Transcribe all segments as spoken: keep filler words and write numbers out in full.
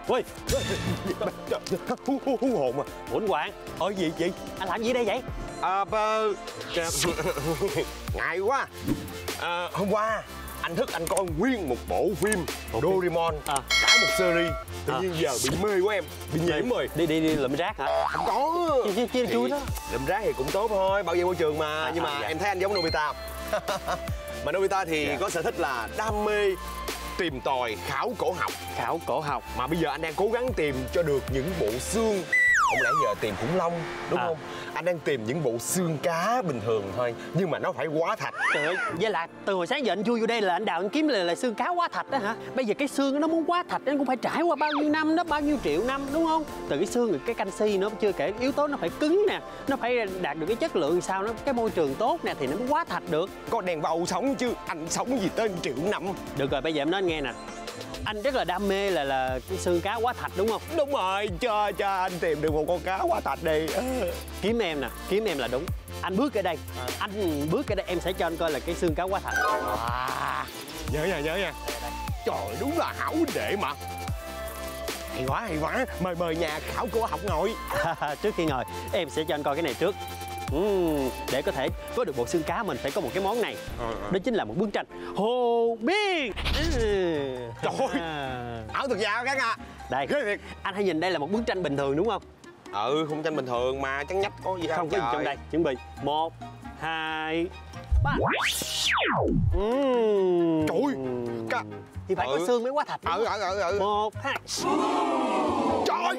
Ui, hú, hú, hú hồn à. Ủa anh Hoàng. Ờ gì chị? Anh làm gì đây vậy? À, bà... ngại quá. À, hôm qua anh thức anh coi nguyên một bộ phim Doraemon, à. cả một series. Tự nhiên à. giờ bị mê quá em, bị nhiễm rồi. Đi đi đi lượm rác hả? Không có. Chia chia chui đó. Lượm rác thì cũng tốt thôi, bảo vệ môi trường mà. À, nhưng mà à, dạ. em thấy anh giống Nobita. Mà Nobita thì dạ. có sở thích là đam mê tìm tòi khảo cổ học. Khảo cổ học. Mà bây giờ anh đang cố gắng tìm cho được những bộ xương. Không lẽ giờ tìm khủng long đúng à. không? Anh đang tìm những bộ xương cá bình thường thôi, nhưng mà nó phải hóa thạch. Trời ơi, vậy là từ hồi sáng giờ anh chui vô đây là anh đào anh kiếm là, là xương cá hóa thạch đó hả? Bây giờ cái xương nó muốn hóa thạch anh cũng phải trải qua bao nhiêu năm đó, bao nhiêu triệu năm đúng không? Từ cái xương, cái canxi nữa, chưa kể yếu tố nó phải cứng nè, nó phải đạt được cái chất lượng sao nó cái môi trường tốt nè thì nó mới hóa thạch được. Có đèn bầu sống chứ, anh sống gì tên triệu năm. Được rồi, bây giờ em nói anh nghe nè. Anh rất là đam mê là là cái xương cá hóa thạch đúng không? Đúng rồi, cho cho anh tìm được một con cá hóa thạch đi. Kiếm em nè, kiếm em là đúng. Anh bước ở đây, à. anh bước ở đây em sẽ cho anh coi là cái xương cá hóa thạch. À, nhớ nha, nhớ nha. Trời, đúng là hảo huynh đệ mà. Hay quá, hay quá. Mời mời nhà khảo cổ học ngồi. Trước khi ngồi, em sẽ cho anh coi cái này trước. Uhm, để có thể có được bộ xương cá mình phải có một cái món này. À, à. Đó chính là một bức tranh Hồ Biên. Trời ơi, ảo thực giả các ạ. Đây, anh hãy nhìn đây là một bức tranh bình thường đúng không? Ừ, khung tranh bình thường mà trắng nhách có gì đâu. Không có gì trong đây. Chuẩn bị một, hai, ba. Uhm. Trời ơi, cả... thì phải ừ. có xương mới hóa thạch. Ừ, ừ, ừ, ừ. Một, hai. Trời.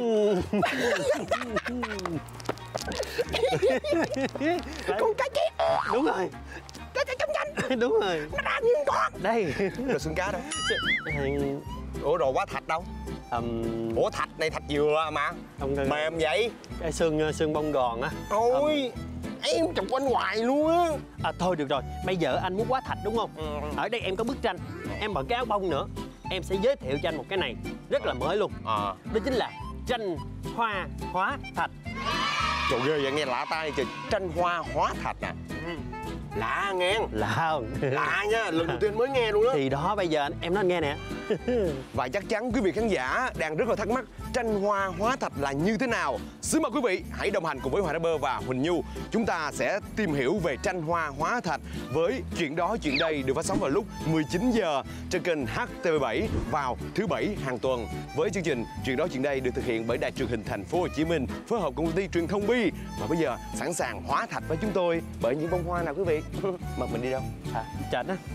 Con cá chép. Đúng rồi. Cá chép trong tranh. Đúng rồi. Nó đang nguyên con. Đây. Rồi xương cá đâu? Ủa đồ hóa thạch đâu? Um... Ủa thạch này thạch dừa mà. Không, mềm vậy. Cái xương xương bông gòn á. Ôi um... em chụp anh hoài luôn á. À thôi được rồi, bây giờ anh muốn hóa thạch đúng không? Ừ. Ở đây em có bức tranh, em bận cái áo bông nữa. Em sẽ giới thiệu cho anh một cái này rất là mới luôn. À. Đó chính là tranh hoa hóa thạch. Trời ghê vậy, nghe lạ tai trời. Tranh hoa hóa thạch à? Ừ. Lạ nghe. Lạ không? Lạ nha, lần đầu tiên mới nghe luôn đó. Thì đó bây giờ anh, em nói anh nghe nè. Và chắc chắn quý vị khán giả đang rất là thắc mắc tranh hoa hóa thạch là như thế nào. Xin mời quý vị hãy đồng hành cùng với Hoàng Rapper và Huỳnh Nhu. Chúng ta sẽ tìm hiểu về tranh hoa hóa thạch với Chuyện Đó Chuyện Đây được phát sóng vào lúc mười chín giờ trên kênh H T V bảy vào thứ bảy hàng tuần. Với chương trình Chuyện Đó Chuyện Đây được thực hiện bởi Đài Truyền hình Thành phố Hồ Chí Minh phối hợp cùng công ty Truyền thông Bi. Và bây giờ sẵn sàng hóa thạch với chúng tôi bởi những bông hoa nào quý vị? Mà mình đi đâu? À, chợt á.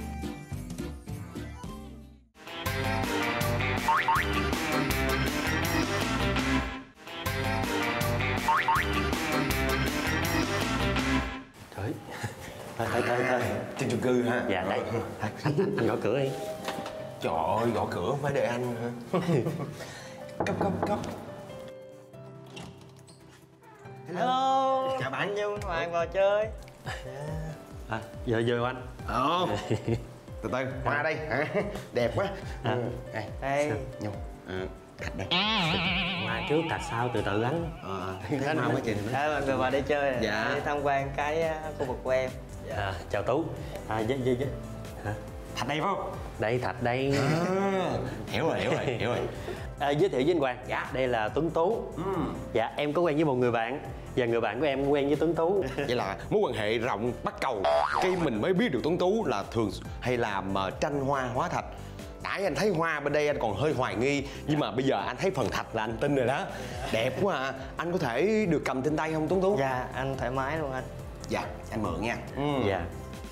Trời. Thôi thôi thôi thôi. Trên chung cư ha. Dạ đây. Anh gõ cửa đi. Trời ơi, gõ cửa phải để anh hả? Cấp cấp cấp. Hello. Chào bạn Nhung, Hoàng vào chơi. À, giờ giờ anh. Ờ. Từ từ, hoa đây hả? Đẹp quá. À. Đây. Đây. Nhung. À, thạch đây. Hoa trước thạch sau từ từ anh. Ờ. Thấy hoa quá chị. À, mọi người vào đây chơi. Dạ. Đi tham quan cái khu vực của em. Dạ. À, chào Tú. À, dạ dạ dạ. Hả? Thạch đây phải không? Đây thạch đây. À, hiểu rồi, hiểu rồi, hiểu rồi. À, giới thiệu với anh Hoàng. Dạ. Đây là Tuấn Tú. Ừ. Dạ, em có quen với một người bạn. Và người bạn của em quen với Tuấn Tú. Vậy là mối quan hệ rộng bắt cầu. Cái mình mới biết được Tuấn Tú là thường hay làm tranh hoa hóa thạch. Nãy anh thấy hoa bên đây anh còn hơi hoài nghi. Nhưng mà bây giờ anh thấy phần thạch là anh tin rồi đó. Đẹp quá à. Anh có thể được cầm trên tay không Tuấn Tú? Dạ, anh thoải mái luôn anh. Dạ, anh mượn nha. Ừ. Dạ.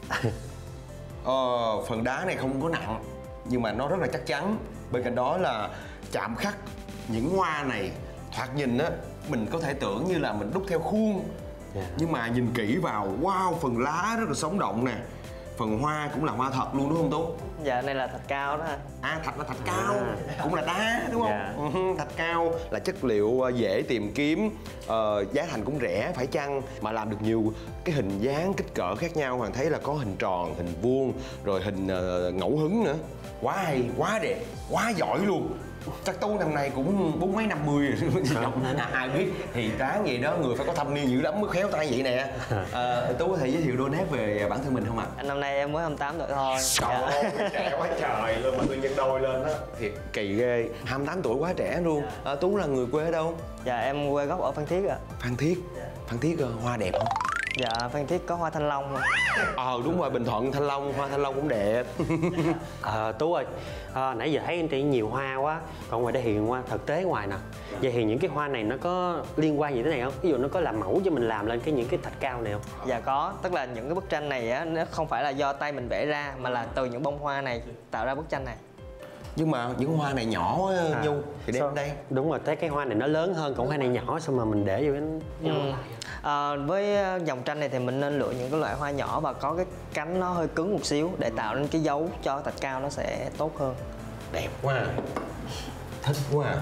Ờ, phần đá này không có nặng nhưng mà nó rất là chắc chắn. Bên cạnh đó là chạm khắc những hoa này. Thoạt nhìn á, mình có thể tưởng như là mình đúc theo khuôn. Yeah. Nhưng mà nhìn kỹ vào, wow, phần lá rất là sống động nè. Phần hoa cũng là hoa thật luôn đúng không Tú? Dạ, đây là thạch cao đó anh. À, thạch là thạch cao, à. Cũng là đá đúng không? Yeah. Uh, thạch cao là chất liệu dễ tìm kiếm, uh, giá thành cũng rẻ phải chăng. Mà làm được nhiều cái hình dáng, kích cỡ khác nhau. Hoàng thấy là có hình tròn, hình vuông, rồi hình uh, ngẫu hứng nữa. Quá hay, quá đẹp, quá giỏi luôn. Chắc Tú năm nay cũng bốn mấy năm mươi rồi. Ai biết thì ráng vậy đó, người phải có thâm niên dữ lắm mới khéo tay vậy nè. À, Tú có thể giới thiệu đôi nét về bản thân mình không ạ? À? Năm nay em mới hai mươi tám tuổi thôi. Trời ơi, trẻ quá trời luôn mà tự nhân đôi lên á. Thiệt kỳ ghê, hai mươi tám tuổi quá trẻ luôn. À, Tú là người quê ở đâu? Dạ em quê gốc ở Phan Thiết ạ. À. Phan Thiết. Phan Thiết hoa đẹp không? Dạ Phan Thiết có hoa thanh long. Ờ đúng rồi, Bình Thuận thanh long, hoa thanh long cũng đẹp. Ờ Tú ơi, à, nãy giờ thấy anh chị nhiều hoa quá, còn ngoài đây Hiền hoa thực tế ngoài nè. Vậy thì những cái hoa này nó có liên quan gì thế này không? Ví dụ nó có làm mẫu cho mình làm lên cái những cái thạch cao này không? Dạ có, tức là những cái bức tranh này á, nó không phải là do tay mình vẽ ra mà là từ những bông hoa này tạo ra bức tranh này. Nhưng mà những hoa này nhỏ quá à, Nhu thì đem đây. Đúng rồi, tới cái hoa này nó lớn hơn, còn hoa này nhỏ xong mà mình để vô cái ừ. à, với dòng tranh này thì mình nên lựa những cái loại hoa nhỏ và có cái cánh nó hơi cứng một xíu để tạo nên cái dấu cho thạch cao nó sẽ tốt hơn. Đẹp quá à. Thích quá à.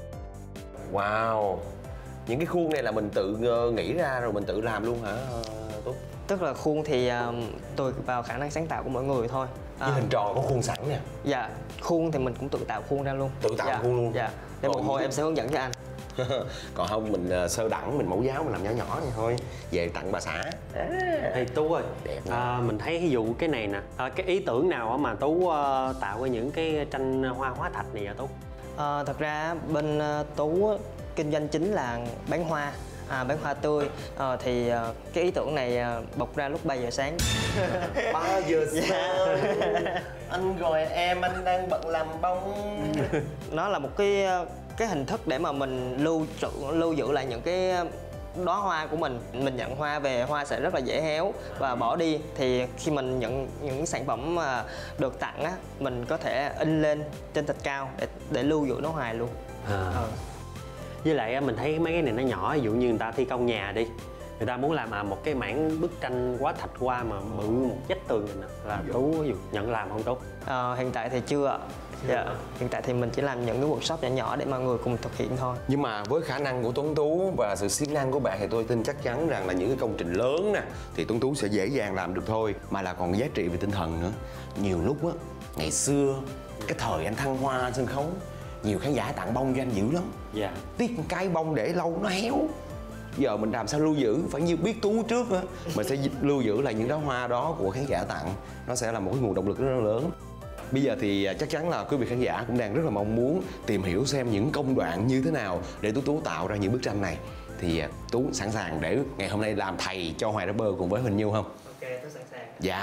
Wow, những cái khuôn này là mình tự nghĩ ra rồi mình tự làm luôn hả Tú? Tức là khuôn thì uh, tùy vào khả năng sáng tạo của mỗi người thôi. Như à. hình tròn có khuôn sẵn nè. Dạ, khuôn thì mình cũng tự tạo khuôn ra luôn. Tự tạo dạ. khuôn luôn? Dạ, để một hồi em sẽ hướng dẫn cho anh. Còn không mình sơ đẳng, mình mẫu giáo mình làm nhỏ nhỏ này thôi. Về tặng bà xã. À. Hey Tú ơi, đẹp à, mình thấy ví dụ cái này nè, à, cái ý tưởng nào mà Tú uh, tạo ra những cái tranh hoa hóa thạch này vậy Tú? À, thật ra bên uh, Tú kinh doanh chính là bán hoa. À, bán hoa tươi à, thì uh, cái ý tưởng này uh, bộc ra lúc ba giờ sáng. ba giờ sáng anh gọi em, anh đang bận làm bông. Nó là một cái cái hình thức để mà mình lưu trữ lưu giữ lại những cái đóa hoa của mình. Mình nhận hoa về, hoa sẽ rất là dễ héo và bỏ đi. Thì khi mình nhận những sản phẩm mà được tặng á, mình có thể in lên trên thạch cao để để lưu giữ nó hoài luôn. À. Ừ. Với lại mình thấy mấy cái này nó nhỏ, ví dụ như người ta thi công nhà đi, người ta muốn làm à, một cái mảng bức tranh hóa thạch hoa mà bự một vách tường này nè, là Tú nhận làm không Tú? À, hiện tại thì chưa ạ. Dạ, hiện tại thì mình chỉ làm những cái workshop nhỏ nhỏ để mọi người cùng thực hiện thôi. Nhưng mà với khả năng của Tuấn Tú và sự siêng năng của bạn thì tôi tin chắc chắn rằng là những cái công trình lớn nè thì Tuấn Tú sẽ dễ dàng làm được thôi, mà là còn giá trị về tinh thần nữa. Nhiều lúc á, ngày xưa cái thời anh thăng hoa sân khấu, nhiều khán giả tặng bông cho anh dữ lắm. Dạ. Tiếc cái bông để lâu nó héo. Giờ mình làm sao lưu giữ, phải như biết Tú trước á, mình sẽ lưu giữ lại những đóa hoa đó của khán giả tặng. Nó sẽ là một cái nguồn động lực rất là lớn. Bây giờ thì chắc chắn là quý vị khán giả cũng đang rất là mong muốn tìm hiểu xem những công đoạn như thế nào để Tú Tú tạo ra những bức tranh này. Thì Tú sẵn sàng để ngày hôm nay làm thầy cho Hoài Rapper cùng với Huỳnh Như không? Ok, Tú sẵn sàng. Dạ.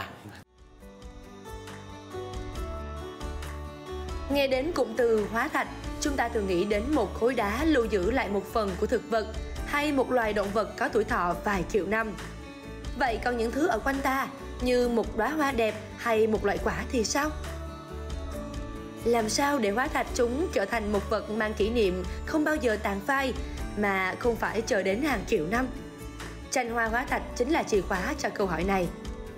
Nghe đến cụm từ hóa thạch, chúng ta thường nghĩ đến một khối đá lưu giữ lại một phần của thực vật hay một loài động vật có tuổi thọ vài triệu năm. Vậy còn những thứ ở quanh ta như một đóa hoa đẹp hay một loại quả thì sao? Làm sao để hóa thạch chúng trở thành một vật mang kỷ niệm không bao giờ tàn phai mà không phải chờ đến hàng triệu năm? Tranh hoa hóa thạch chính là chìa khóa cho câu hỏi này.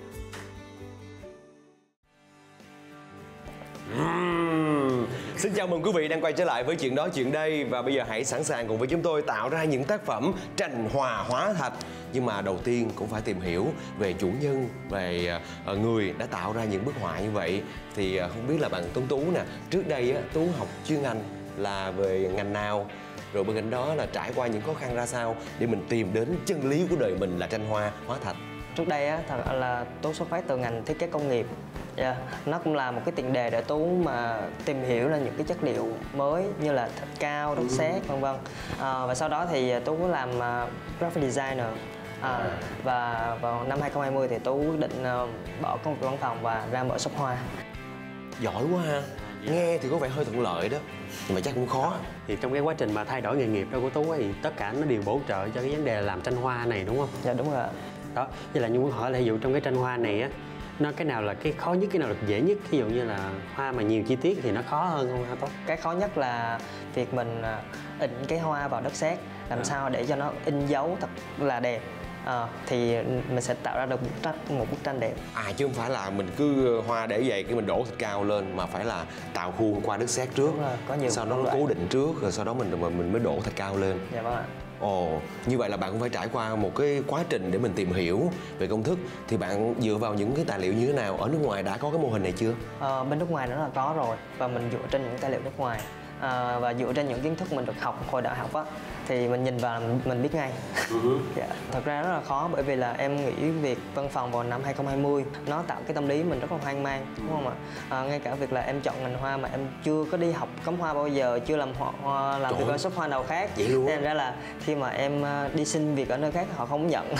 Uhm. Xin chào mừng quý vị đang quay trở lại với Chuyện Đó Chuyện Đây. Và bây giờ hãy sẵn sàng cùng với chúng tôi tạo ra những tác phẩm tranh hoa hóa thạch. Nhưng mà đầu tiên cũng phải tìm hiểu về chủ nhân, về người đã tạo ra những bức họa như vậy. Thì không biết là bạn Tuấn Tú nè, trước đây á, Tú học chuyên ngành là về ngành nào? Rồi bên cạnh đó là trải qua những khó khăn ra sao để mình tìm đến chân lý của đời mình là tranh hoa hóa thạch? Trước đây á, thật là Tú xuất phát từ ngành thiết kế công nghiệp. Yeah. Nó cũng là một cái tiền đề để Tú mà tìm hiểu là những cái chất liệu mới như là thạch cao, đất sét vân vân. À, và sau đó thì Tú làm uh, graphic designer. À, và vào năm hai không hai không thì Tú quyết định uh, bỏ công việc văn phòng và ra mở shop hoa. Giỏi quá ha. Nghe thì có vẻ hơi thuận lợi đó, nhưng mà chắc cũng khó. Thì trong cái quá trình mà thay đổi nghề nghiệp đó của Tú thì tất cả nó đều bổ trợ cho cái vấn đề làm tranh hoa này đúng không? Dạ đúng rồi. Đó, với lại như muốn hỏi là ví dụ trong cái tranh hoa này á, nó cái nào là cái khó nhất, cái nào là dễ nhất? Ví dụ như là hoa mà nhiều chi tiết thì nó khó hơn không hả Tú? Cái khó nhất là việc mình in cái hoa vào đất sét, làm à. sao để cho nó in dấu thật là đẹp. À, thì mình sẽ tạo ra được một, tranh, một bức tranh đẹp. À chứ không phải là mình cứ hoa để vậy cái mình đổ thạch cao lên, mà phải là tạo khuôn qua đất sét trước, rồi, có nhiều sau đó nó cố định trước rồi sau đó mình mình mới đổ thạch cao lên. Dạ vâng ạ. Ồ, như vậy là bạn cũng phải trải qua một cái quá trình để mình tìm hiểu về công thức. Thì bạn dựa vào những cái tài liệu như thế nào? Ở nước ngoài đã có cái mô hình này chưa? Ờ, bên nước ngoài nó là có rồi, và mình dựa trên những tài liệu nước ngoài. à, và dựa trên những kiến thức mình được học hồi đại học á, thì mình nhìn vào mình, mình biết ngay. Uh-huh. Dạ. Thật ra rất là khó, bởi vì là em nghĩ việc văn phòng vào năm hai không hai không nó tạo cái tâm lý mình rất là hoang mang, đúng không ạ? À, ngay cả việc là em chọn ngành hoa mà em chưa có đi học cắm hoa bao giờ, chưa làm hoa, hoa làm việc ở shop hoa nào khác, nên ra là khi mà em đi xin việc ở nơi khác họ không nhận.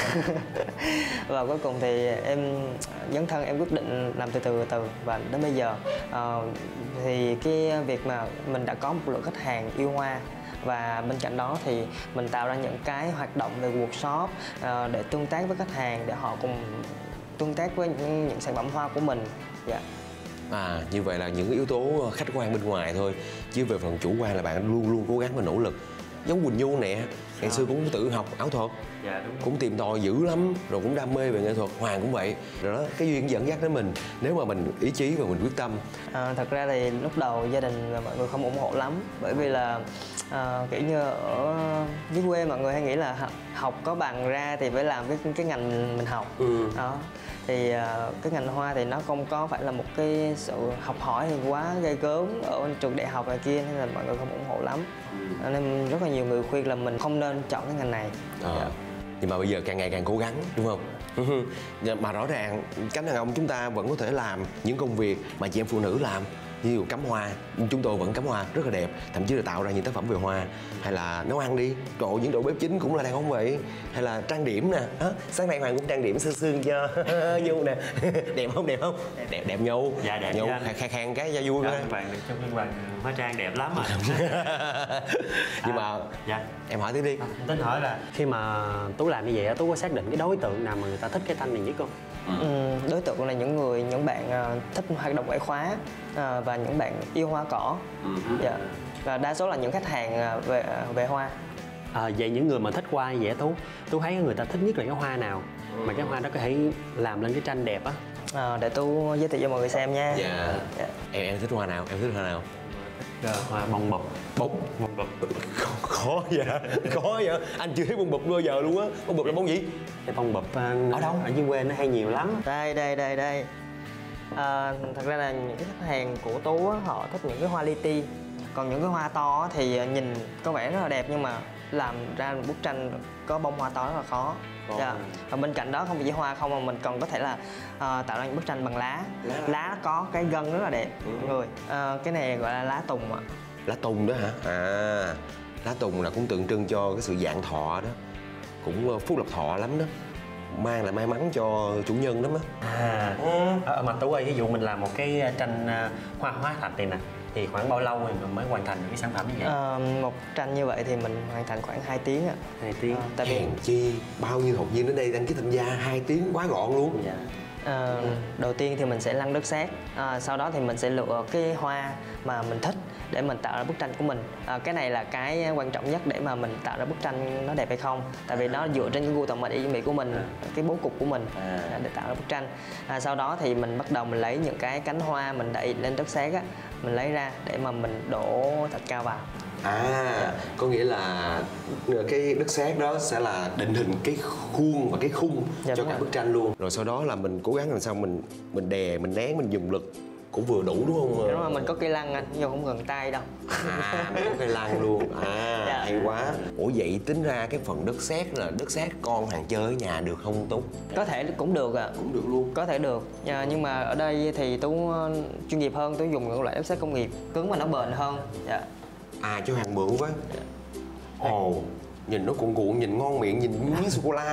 Và cuối cùng thì em dấn thân, em quyết định làm từ từ từ và đến bây giờ uh, thì cái việc mà mình đã có một lượng khách hàng yêu hoa, và bên cạnh đó thì mình tạo ra những cái hoạt động về workshop uh, để tương tác với khách hàng, để họ cùng tương tác với những, những sản phẩm hoa của mình. Dạ. À, như vậy là những yếu tố khách quan bên ngoài thôi, chứ về phần chủ quan là bạn luôn luôn cố gắng và nỗ lực. Giống Quỳnh Nhu nè, ngày xưa cũng tự học ảo thuật, dạ, đúng cũng tìm tòi dữ lắm, rồi cũng đam mê về nghệ thuật. Hoàng cũng vậy, rồi đó, cái duyên dẫn dắt đến mình nếu mà mình ý chí và mình quyết tâm. À, thật ra thì lúc đầu gia đình và mọi người không ủng hộ lắm, bởi vì là à, kiểu như ở dưới quê mọi người hay nghĩ là học có bằng ra thì phải làm cái cái ngành mình học. Ừ. Đó thì cái ngành hoa thì nó không có phải là một cái sự học hỏi thì quá ghê gớm ở trường đại học này kia, nên là mọi người không ủng hộ lắm. Ừ. Nên rất là nhiều người khuyên là mình không nên chọn cái ngành này. À. Dạ. Nhưng mà bây giờ càng ngày càng cố gắng, đúng không? Mà rõ ràng cánh đàn ông chúng ta vẫn có thể làm những công việc mà chị em phụ nữ làm, như cắm hoa, chúng tôi vẫn cắm hoa rất là đẹp, thậm chí là tạo ra những tác phẩm về hoa, hay là nấu ăn đi, trời, những đội bếp chính cũng là đàn ông vậy, hay là trang điểm nè. À, sáng nay Hoàng cũng trang điểm sương sương cho Nhu nè. Đẹp không, đẹp không? Đẹp, đẹp Nhu. Dạ đẹp. Nhu khang khang cái cho vui. Dạ, Hoàng trong Hoàng, Hoàng hóa trang đẹp lắm mà. Nhưng mà dạ, em hỏi tiếp đi. À, tính hỏi là khi mà Tú làm như vậy, Tú có xác định cái đối tượng nào mà người ta thích cái tranh này nhất không? Ừ, đối tượng là những người, những bạn uh, thích hoạt động ngoại khóa uh, và những bạn yêu hoa cỏ. Ừ. Dạ. Và đa số là những khách hàng uh, về uh, về hoa. À, vậy những người mà thích hoa như vậy, Tú Tú thấy người ta thích nhất là cái hoa nào? Ừ. Mà cái hoa đó có thể làm lên cái tranh đẹp á. À, để Tú giới thiệu cho mọi người xem nha. Dạ. Dạ. Em em thích hoa nào? Em thích hoa nào? Thích uh, hoa bông bụp. Bông bông bụp. Khó vậy, khó vậy. Anh chưa thấy bông bụp bao giờ luôn á. Bông bụp là bông gì? Cái bông bụp uh, ở đâu? Ở dưới quê nó hay nhiều lắm. Đây đây đây đây. À, thật ra là những cái khách hàng của Tú á, họ thích những cái hoa li ti. Còn những cái hoa to thì nhìn có vẻ rất là đẹp, nhưng mà làm ra một bức tranh có bông hoa to rất là khó. Dạ. Và bên cạnh đó không chỉ hoa không, mà mình còn có thể là uh, tạo ra những bức tranh bằng lá. Lá, lá có cái gân rất là đẹp. Ừ. Mọi người. Uh, cái này gọi là lá tùng ạ. Lá tùng đó hả? À, lá tùng là cũng tượng trưng cho cái sự vạn thọ đó, cũng phúc lộc thọ lắm đó, mang lại may mắn cho chủ nhân lắm á. À, ừ. À, mà Tú ơi, ví dụ mình làm một cái tranh hoa hóa thạch này nè, thì khoảng bao lâu thì mình mới hoàn thành được cái sản phẩm như vậy? À, một tranh như vậy thì mình hoàn thành khoảng hai tiếng ạ. Hai tiếng. À, tại vì hèn chi bao nhiêu học viên đến đây đăng ký tham gia, hai tiếng quá gọn luôn. Dạ. À, đầu tiên thì mình sẽ lăn đất sét, à, sau đó thì mình sẽ lựa cái hoa mà mình thích để mình tạo ra bức tranh của mình. À, cái này là cái quan trọng nhất để mà mình tạo ra bức tranh nó đẹp hay không, tại vì nó dựa trên cái gu tầm mỹ mỹ của mình, cái bố cục của mình để tạo ra bức tranh. À, sau đó thì mình bắt đầu mình lấy những cái cánh hoa mình đậy lên đất sét á, mình lấy ra để mà mình đổ thạch cao vào. À, dạ. Có nghĩa là cái đất sét đó sẽ là định hình cái khuôn và cái khung, dạ, cho cả bức tranh luôn. Rồi sau đó là mình cố gắng làm sao mình mình đè, mình nén, mình dùng lực cũng vừa đủ, đúng không? Đúng rồi, mình có cây lăng anh, nhưng không cần tay đâu. À, mình có cây lăng luôn. À, dạ. Hay quá. Ủa vậy tính ra cái phần đất sét là đất sét con hàng chơi ở nhà được không Tú? Có thể cũng được ạ. À. Cũng được luôn. Có thể được. À, nhưng mà ở đây thì Tú chuyên nghiệp hơn, Tú dùng những loại đất sét công nghiệp cứng và nó bền hơn. Dạ. À, cho hàng mượn với. Ồ, nhìn nó cuộn cuộn, nhìn ngon miệng, nhìn miếng sô cô la.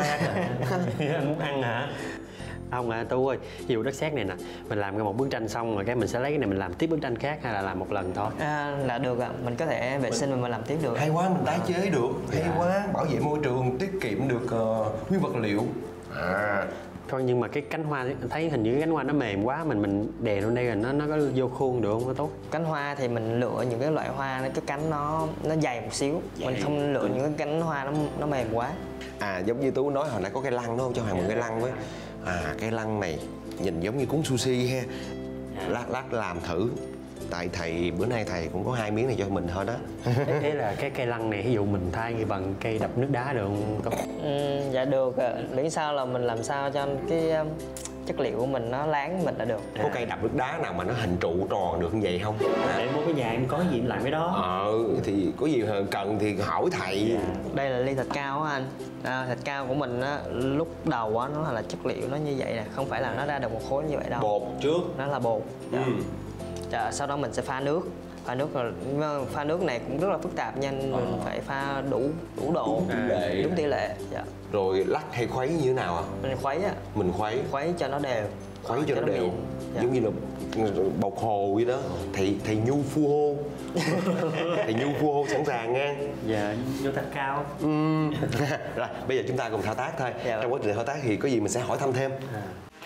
Anh muốn ăn hả? Không à, Tú ơi, ví dụ đất sét này nè, mình làm ra một bức tranh xong rồi cái mình sẽ lấy cái này mình làm tiếp bức tranh khác, hay là làm một lần thôi? À, là được ạ, à. Mình có thể vệ sinh và mình làm tiếp được. Hay quá, mình tái chế được, hay dạ. quá, bảo vệ môi trường, tiết kiệm được uh, nguyên vật liệu. À. Thôi nhưng mà cái cánh hoa thấy hình như cái cánh hoa nó mềm quá, mình mình đè lên đây rồi nó nó có vô khuôn được không Tốt? Cánh hoa thì mình lựa những cái loại hoa cái cánh nó nó dày một xíu, dày. Mình không lựa những cái cánh hoa nó nó mềm quá. À, giống như Tú nói hồi nãy có cây lăng đúng không? Cho Hoàng một cây lăng với. À, cây lăng này nhìn giống như cuốn sushi ha. Lát lát làm thử. Tại thầy bữa nay thầy cũng có hai miếng này cho mình thôi đó. Thế là cái cây lăng này ví dụ mình thay bằng cây đập nước đá được không Công? Ừ, dạ được ạ. Miễn sao là mình làm sao cho cái um, chất liệu của mình nó láng mình là được. Có cây đập nước đá nào mà nó hình trụ tròn được như vậy không? Để mua cái nhà em có gì em làm cái đó. Ờ thì có gì cần thì hỏi thầy. Đây là ly thạch cao á anh. À, thạch cao của mình á, lúc đầu á nó là chất liệu nó như vậy nè, không phải là nó ra được một khối như vậy đâu. Bột trước. Nó là bột. Ừ. Dạ, sau đó mình sẽ pha nước. Pha nước là pha nước này cũng rất là phức tạp nha, mình ờ. phải pha đủ đủ độ, tỷ lệ. đúng tỷ lệ. Dạ. Rồi lắc hay khuấy như thế nào ạ? À? Mình khuấy á. Mình khuấy. Khuấy cho nó đều. Khuấy cho, cho nó đều. Dạ. Giống như là bột hồ vậy đó. Thầy thầy Nhu phu hô. Thầy Nhu phu hô sẵn sàng nha. Dạ, vô thạch cao. Uhm. Rồi, bây giờ chúng ta cùng thao tác thôi. Dạ. Trong quá trình thao tác thì có gì mình sẽ hỏi thăm thêm. À.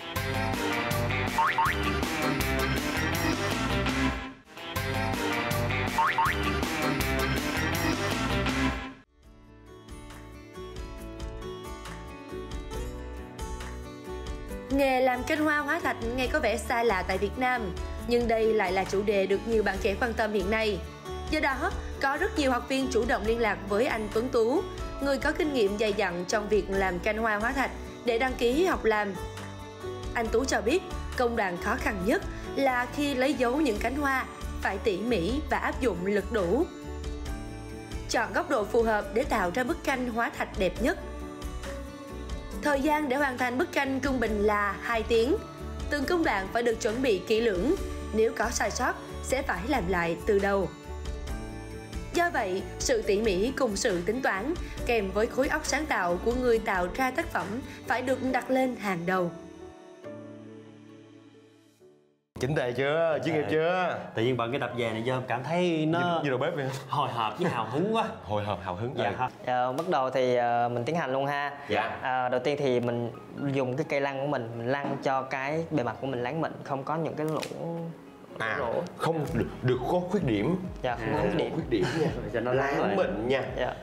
Nghề làm canh hoa hóa thạch nghe có vẻ xa lạ tại Việt Nam, nhưng đây lại là chủ đề được nhiều bạn trẻ quan tâm hiện nay. Do đó, có rất nhiều học viên chủ động liên lạc với anh Tuấn Tú, người có kinh nghiệm dày dặn trong việc làm canh hoa hóa thạch để đăng ký học làm. Anh Tú cho biết, công đoạn khó khăn nhất là khi lấy dấu những cánh hoa, phải tỉ mỉ và áp dụng lực đủ. Chọn góc độ phù hợp để tạo ra bức tranh hóa thạch đẹp nhất. Thời gian để hoàn thành bức tranh trung bình là hai tiếng. Từng công đoạn phải được chuẩn bị kỹ lưỡng, nếu có sai sót sẽ phải làm lại từ đầu. Do vậy, sự tỉ mỉ cùng sự tính toán kèm với khối óc sáng tạo của người tạo ra tác phẩm phải được đặt lên hàng đầu. Chính tề chưa? Chuyên nghiệp chưa? Tự nhiên bằng cái tập về này vô cảm thấy nó như, như đầu bếp vậy. Hồi hộp với hào hứng quá. Hồi hộp hào hứng. Dạ. Dạ, bắt đầu thì uh, mình tiến hành luôn ha. Dạ. À, đầu tiên thì mình dùng cái cây lăng của mình, mình lăng cho cái bề mặt của mình láng mịn, không có những cái lỗ. À, lỗ. không được, được có khuyết điểm. Dạ, không à, có khuyết điểm. khuyết điểm nha. Cho nó láng mịn nha. Dạ.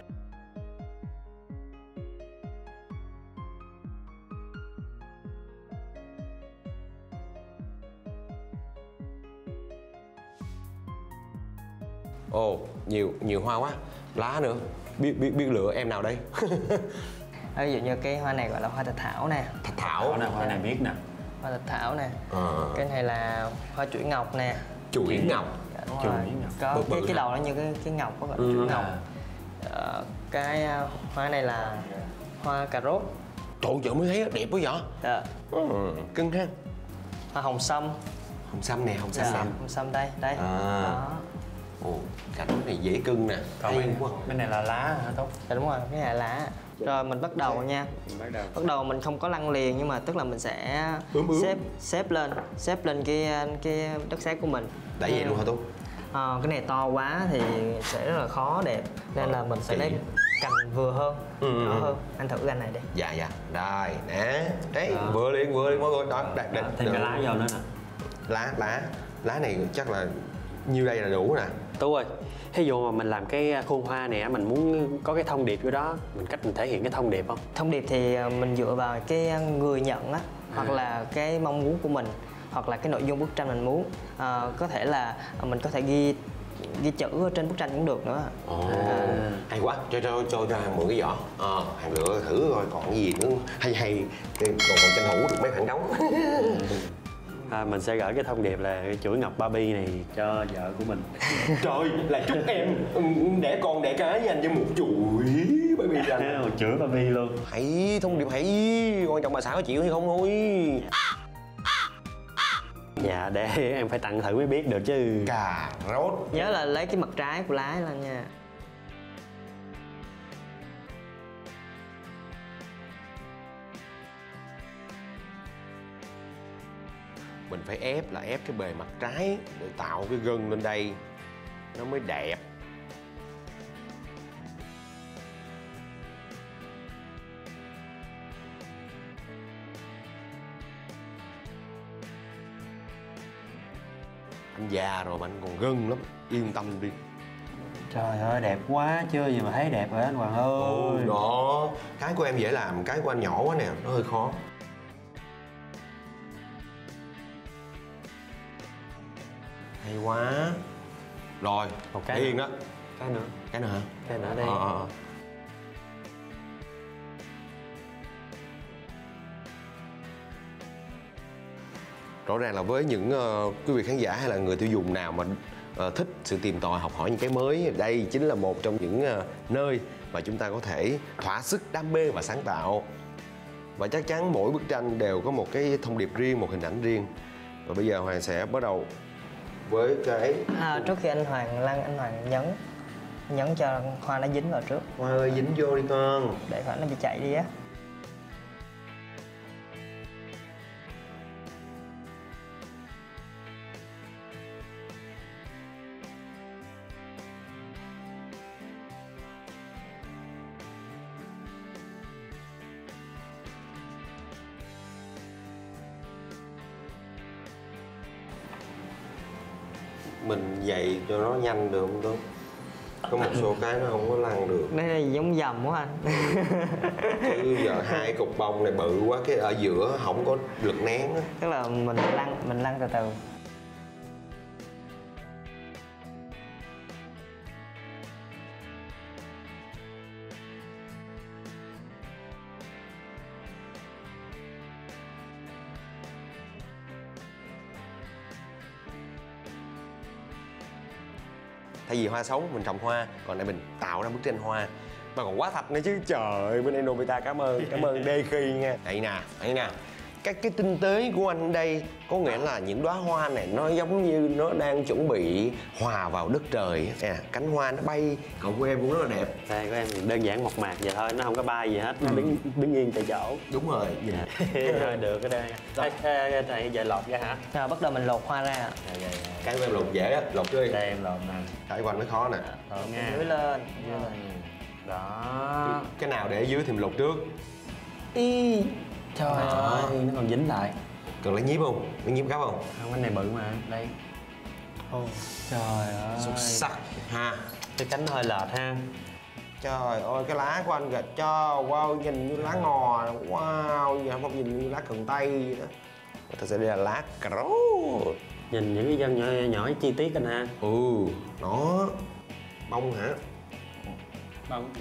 Ồ, oh, nhiều nhiều hoa quá, lá nữa. Biết biết biết lựa em nào đây? Ví dụ như cái hoa này gọi là hoa thạch thảo nè. Thạch thảo nè, hoa này biết nè. Hoa thạch thảo nè. À. Cái này là hoa chuỗi ngọc nè. Chuỗi ngọc. Dạ, đúng chuỗi rồi. ngọc. Có bự, cái bự cái đầu nó như cái cái ngọc đó gọi là ừ. chuỗi ngọc. À, cái hoa này là hoa cà rốt. Trời ơi, mới thấy đẹp quá vậy. Dạ. Ừ, cưng ha. Hoa hồng sâm. Hồng sâm nè, hồng sâm Dạ, nè. hồng sâm đây, đây. À. Đó. Ồ, cành này dễ cưng nè. Còn hay bên, quá. bên này là lá hả Tốt? Dạ đúng rồi, cái này là lá. Rồi mình bắt đầu nha. Bắt đầu. Bắt đầu mình không có lăn liền, nhưng mà tức là mình sẽ Bướm bướm. xếp xếp lên, xếp lên cái cái đất sét của mình. Để vậy luôn hả Tú? À, cái này to quá thì sẽ rất là khó đẹp, nên là mình sẽ lấy cành vừa hơn, ừ. nhỏ hơn. Anh thử cành này đi. Dạ dạ. Đây, nè. Đấy, đó. vừa liền vừa liền mọi người. Đó, đây, đây. Thêm cái lá vô nữa nè. Lá lá. Lá này chắc là nhiêu đây là đủ nè. Tú ơi, ví dụ mà mình làm cái khuôn hoa này mình muốn có cái thông điệp vô đó, mình cách mình thể hiện cái thông điệp không? Thông điệp thì mình dựa vào cái người nhận á, hoặc là cái mong muốn của mình, hoặc là cái nội dung bức tranh mình muốn. À, có thể là mình có thể ghi ghi chữ ở trên bức tranh cũng được nữa. Ồ, à. hay quá, cho cho cho cho hàng mượn cái vỏ. Ờ, à, hàng lựa thử coi còn cái gì nữa hay hay còn còn tranh thủ được mấy hàng đóng. À, mình sẽ gửi cái thông điệp là cái chuỗi ngọc Barbie này cho vợ của mình. Trời, là chúc em đẻ con đẻ cái dành cho một chuỗi Barbie dành. Một chuỗi Barbie luôn. Hãy thông điệp hãy, quan trọng bà xã có chịu hay không thôi. Dạ, để em phải tặng thử mới biết được chứ. Cà rốt. Nhớ là lấy cái mặt trái của lá lên nha. Mình phải ép là ép cái bề mặt trái để tạo cái gân lên đây nó mới đẹp. Anh già rồi mà anh còn gân lắm, yên tâm đi. Trời ơi, đẹp quá, chưa gì mà thấy đẹp rồi anh Hoàng ơi. Ồ, đó, cái của em dễ làm, cái của anh nhỏ quá nè, nó hơi khó. Hay quá. Rồi, Một cái Hiền đó. Cái nữa. Cái nữa hả? Cái nữa đi. Ờ, ờ, ờ. Rõ ràng là với những uh, quý vị khán giả hay là người tiêu dùng nào mà uh, thích sự tìm tòi học hỏi những cái mới, đây chính là một trong những uh, nơi mà chúng ta có thể thỏa sức đam mê và sáng tạo. Và chắc chắn mỗi bức tranh đều có một cái thông điệp riêng, một hình ảnh riêng. Và bây giờ Hoàng sẽ bắt đầu với cái... À, trước khi anh Hoàng lăn, anh Hoàng nhấn nhấn cho hoa nó dính vào trước. Hoa ơi, dính vô đi con. Để khỏi nó bị chạy đi á. Mình dạy cho nó nhanh được không Tuấn? Có một số cái nó không có lăn được. Đây là giống dầm quá anh. Chứ giờ hai cục bông này bự quá, cái ở giữa không có lực nén á. Tức là mình lăn, mình lăn từ từ. Thay vì hoa sống mình trồng hoa, còn đây mình tạo ra bức tranh hoa mà còn quá thạch nữa chứ. Trời ơi, bên Nobita cảm ơn, cảm ơn Deki nha. Đây nè, đây nè. Các cái tinh tế của anh đây có nghĩa là những đóa hoa này nó giống như nó đang chuẩn bị hòa vào đất trời. Nè, cánh hoa nó bay. Cậu của em cũng rất là đẹp. Đây của em thì đơn giản mộc mạc vậy thôi, nó không có bay gì hết, nó đứng đứng yên tại chỗ. Đúng rồi, nhìn. Thôi được cái đây. Đây, đây giờ lột ra hả? Rồi bắt đầu mình lột hoa ra ạ. Cái của em lột dễ á, lột chứ đi. Đây em lột nè. Cái của anh nó khó nè. Lột Mình nha. dưới lên. Dưới lên. Đó. Cái nào để ở dưới thì mình lột trước. Y. Trời ơi, nó còn dính lại. Cần lấy nhíp không? Lấy nhíp gấp không? Không, cái này bự mà. Đây. Ồ, trời ơi. Xuất sắc ha. Cái cánh nó hơi lệch ha. Trời ơi, cái lá của anh kìa. Trời, wow, nhìn như lá ngò. Wow, giờ không nhìn như lá cần tây vậy đó. Thật sự đây là lá cà rốt. Nhìn những cái dân nhỏ, nhỏ chi tiết anh ha. Ừ, nó bông hả? Bông.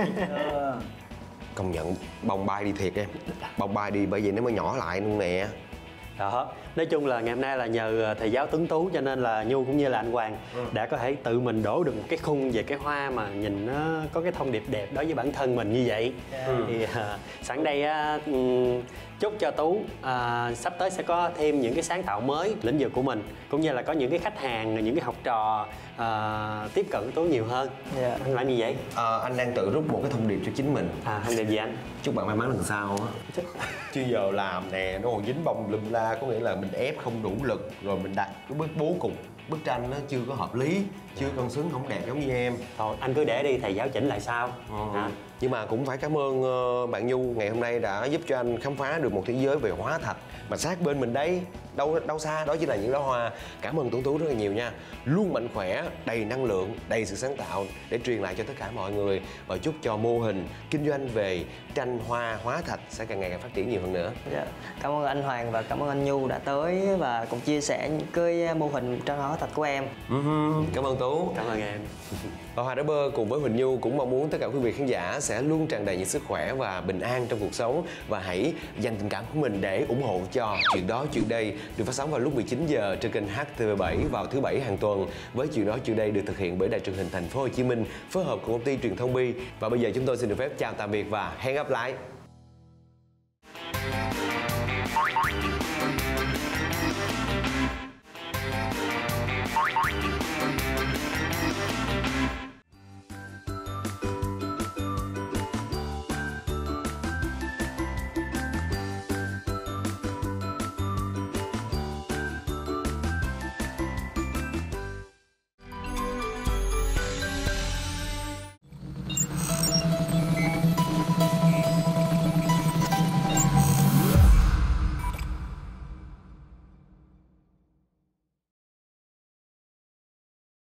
Công nhận bông bay đi thiệt em. Bông bay đi bởi vì nó mới nhỏ lại luôn nè. Đó, nói chung là ngày hôm nay là nhờ thầy giáo Tuấn Tú cho nên là Nhu cũng như là anh Hoàng ừ. đã có thể tự mình đổ được một cái khung về cái hoa mà nhìn nó có cái thông điệp đẹp đối với bản thân mình như vậy. Yeah. Ừ. Thì uh, sẵn đây uh, chúc cho Tú uh, sắp tới sẽ có thêm những cái sáng tạo mới lĩnh vực của mình, cũng như là có những cái khách hàng, những cái học trò uh, tiếp cận Tú nhiều hơn. Yeah. Anh làm như vậy? À, anh đang tự rút một cái thông điệp cho chính mình. À, thông điệp gì anh? Chúc bạn may mắn lần sau á. Chứ giờ làm nè, nó còn dính bông lum la, có nghĩa là mình ép không đủ lực, rồi mình đặt cái bước bố cục bức tranh nó chưa có hợp lý, chưa cân xứng, không đẹp giống như em. Thôi anh cứ để đi, thầy giáo chỉnh lại sau. Ừ. Hả? Nhưng mà cũng phải cảm ơn uh, bạn Nhu ngày hôm nay đã giúp cho anh khám phá được một thế giới về hóa thạch mà sát bên mình đây, đâu đâu xa, đó chỉ là những đóa hoa. Cảm ơn Tuấn Tú rất là nhiều nha. Luôn mạnh khỏe, đầy năng lượng, đầy sự sáng tạo để truyền lại cho tất cả mọi người, và chúc cho mô hình kinh doanh về tranh hoa hóa thạch sẽ càng ngày càng phát triển nhiều hơn nữa. Dạ. Cảm ơn anh Hoàng và cảm ơn anh Nhu đã tới và cùng chia sẻ những cái mô hình tranh hoa hóa thạch của em. Uh-huh. Cảm ơn Tú. Cảm ơn em. Và Hoàng Đã Bơ cùng với Huỳnh Nhu cũng mong muốn tất cả quý vị khán giả sẽ luôn tràn đầy những sức khỏe và bình an trong cuộc sống, và hãy dành tình cảm của mình để ủng hộ cho Chuyện Đó Chuyện Đây được phát sóng vào lúc mười chín giờ trên kênh H T V bảy vào thứ bảy hàng tuần. Với Chuyện Đó Chuyện Đây được thực hiện bởi Đài Truyền hình Thành phố Hồ Chí Minh phối hợp cùng công ty truyền thông Bi. Và bây giờ chúng tôi xin được phép chào tạm biệt và hẹn gặp lại.